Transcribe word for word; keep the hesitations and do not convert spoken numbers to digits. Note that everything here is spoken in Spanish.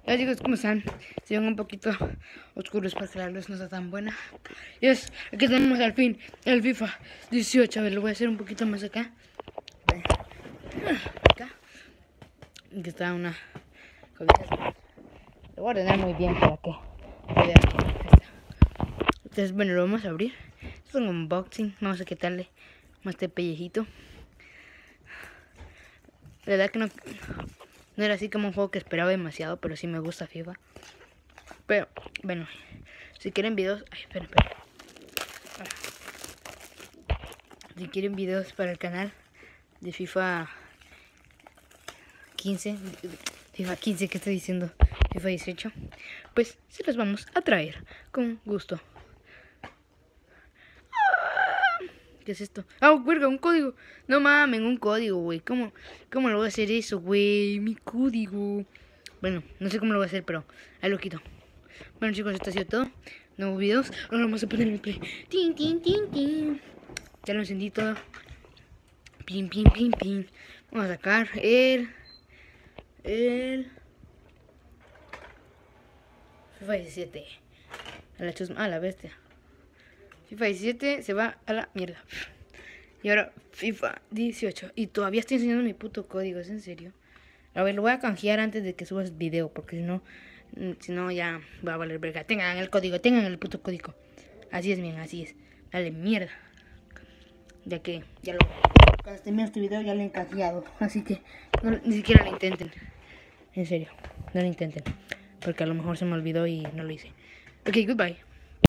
Ya chicos, ¿cómo están? Se ven un poquito oscuros porque la luz no está tan buena. Y es, aquí tenemos al fin el FIFA dieciocho. A ver, lo voy a hacer un poquito más acá. Acá. Aquí está una cobija. Lo voy a ordenar muy bien para que vean. Entonces, bueno, lo vamos a abrir. Es un unboxing. Vamos a quitarle más este pellejito. La verdad que no, no era así como un juego que esperaba demasiado, pero sí me gusta FIFA. Pero, bueno, si quieren videos... Ay, espera, espera. Si quieren videos para el canal de FIFA quince, FIFA quince, ¿qué estoy diciendo? FIFA dieciocho, pues se los vamos a traer con gusto. ¿Qué es esto? Ah, verga, un código. No mames, un código, güey. ¿Cómo, ¿Cómo lo voy a hacer eso, güey? Mi código. Bueno, no sé cómo lo voy a hacer, pero ahí lo quito. Bueno, chicos, esto ha sido todo. Nuevos videos. Ahora vamos a poner el play. Tin, tin, tin, tin. Ya lo encendí todo. Pin, pin, pin, pin. Vamos a sacar el... El... FIFA diecisiete. A la chusma, a la bestia. FIFA diecisiete se va a la mierda. Y ahora FIFA dieciocho. Y todavía estoy enseñando mi puto código, ¿es en serio? A ver, lo voy a canjear antes de que subas el video, porque si no, si no ya va a valer verga. Tengan el código, tengan el puto código. Así es, bien, así es. Dale, mierda. Ya que ya lo... Cuando termine este video ya lo he canjeado. Así que no, ni siquiera lo intenten. En serio, no lo intenten. Porque a lo mejor se me olvidó y no lo hice. Ok, goodbye.